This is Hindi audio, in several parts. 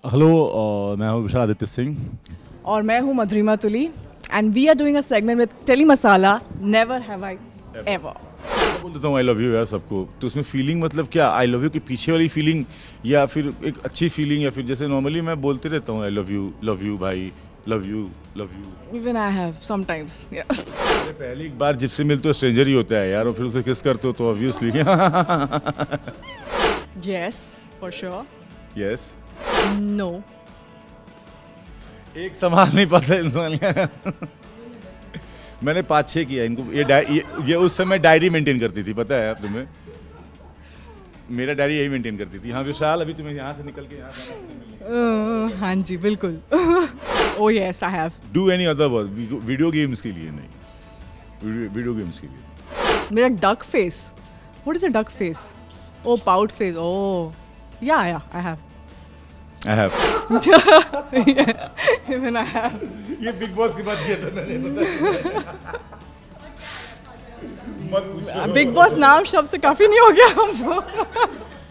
हेलो, मैं हूँ विशाल आदित्य सिंह और मैं हूँ Madhurima Tuli and we are doing a segment with Telly Masala never have I ever. बोल देता हूँ आई लव यू यार सबको, तो उसमें फीलिंग मतलब क्या, आई लव यू की पीछे वाली फीलिंग या फिर एक अच्छी फीलिंग, या फिर जैसे नॉर्मली मैं बोलते रहता हूँ आई लव यू भाई, love you. Even I have sometimes. अरे पहली बार जिससे मिलते हो स्ट्रेंजर ही होता है यार, और फिर उसे किस करते हो तो obviously yes for sure. Yes. No. एक संभाल नहीं पाता इंसान। मैंने 5-6 किया इनको। ये उस समय डायरी मेंटेन करती थी, पता है आप तुम्हें? मेरा डायरी यही मेंटेन करती थी। हाँ विशाल, अभी तुम्हें यहाँ से निकल के यहाँ हाँ जी बिल्कुल। Oh yes I have. Do any other work, video games के लिए नहीं, वीडियो गेम्स के लिए। मेरा duck face. What is a duck face? Oh pout face. Oh yeah I have. I have. Even I have. ये बिग बॉस के बाद किया था मैंने, मत पूछो। बिग बॉस नाम शब्द से काफी नहीं हो गया हमको?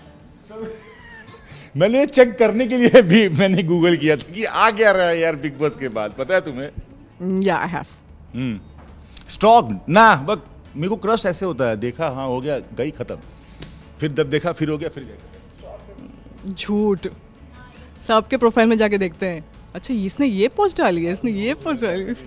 मैंने चेक करने के लिए भी मैंने गूगल किया था कि आ क्या रहा है यार बिग बॉस के बाद, पता है तुम्हें? या आई हैव। स्टॉक ना, बस मेरे को क्रश ऐसे होता है, देखा हाँ हो गया, गई खत्म, फिर जब देखा फिर हो गया, फिर गया। झूठ। सबके प्रोफाइल में जाके देखते हैं, अच्छा इसने ये पोस्ट डाली है, इसने ये पोस्ट डाली है।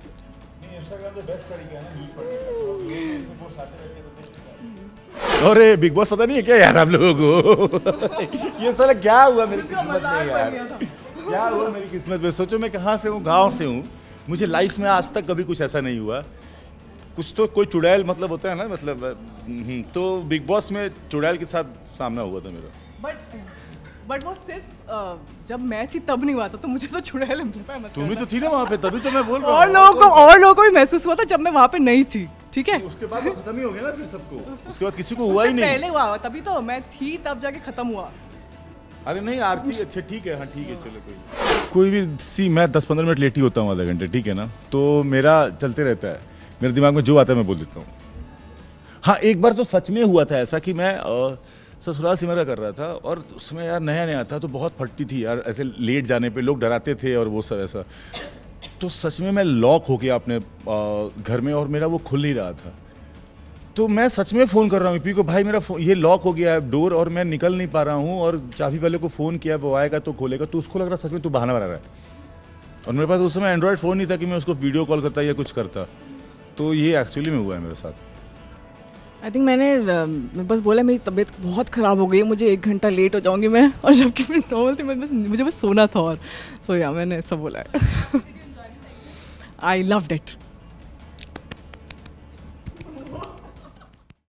अरे बिग बॉस पता नहीं है क्या यार आप लोगों को? ये साला क्या हुआ मेरी किस्मत में यार, क्या हुआ मेरी किस्मत में? सोचो मैं कहाँ से हूँ, गाँव से हूँ, मुझे लाइफ में आज तक कभी कुछ ऐसा नहीं हुआ। कुछ तो कोई चुड़ैल मतलब होता है ना, मतलब तो बिग बॉस में चुड़ैल के साथ सामना हुआ था मेरा। बट वो सिर्फ जब मैं थी तब नहीं हुआ था, तो मुझे तो चुड़ैल एम्पलीफाई मत। तुम भी तो थी ना वहाँ पे, तभी तो मैं बोल रहा हूँ। और लोगों को भी महसूस हुआ था जब मैं वहाँ पे नहीं थी, ठीक है? उसके बाद तो खत्म ही हो गया ना फिर सबको, उसके बाद किसी को हुआ ही नहीं। पहले हुआ, तभी तो मैं थी तब जाके खत्म हुआ। अरे नहीं आरती, अच्छा ठीक है, हाँ ठीक है चलो कोई भी सी, मैं 10-15 मिनट लेट ही होता हूँ, आधा घंटे, ठीक है ना, तो मेरा चलते रहता है, मेरे दिमाग में जो आता है मैं बोल देता हूँ। हाँ एक बार तो सच में हुआ था ऐसा कि मैं ससुराल सिमरा कर रहा था, और उसमें यार नया नया था तो बहुत फटती थी यार, ऐसे लेट जाने पे लोग डराते थे और वो सब ऐसा, तो सच में मैं लॉक हो गया अपने घर में, और मेरा वो खुल नहीं रहा था, तो मैं सच में फ़ोन कर रहा हूँ पी को, भाई मेरा ये लॉक हो गया है डोर और मैं निकल नहीं पा रहा हूँ, और चाबी वाले को फ़ोन किया, वो आएगा तो खोलेगा, तो उसको लग रहा सच में तू बहाना बना रहा है, और मेरे पास उस समय एंड्रॉयड फ़ोन नहीं था कि मैं उसको वीडियो कॉल करता या कुछ करता, तो ये एक्चुअली में हुआ है मेरे साथ। आई थिंक मैंने बस बोला मेरी तबीयत बहुत ख़राब हो गई, मुझे 1 घंटा लेट हो जाऊंगी मैं, और जबकि मैं नॉर्मल थी, मुझे बस सोना था, और सो या मैंने सब बोला है। I loved it.